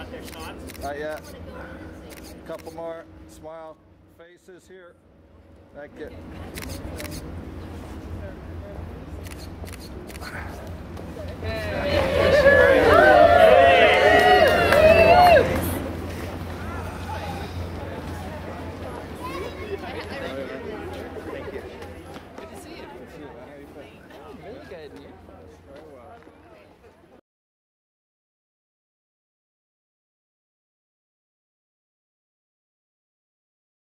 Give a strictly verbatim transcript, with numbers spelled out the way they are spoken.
got their shots? Not yet. A couple more smile faces here. Thank you.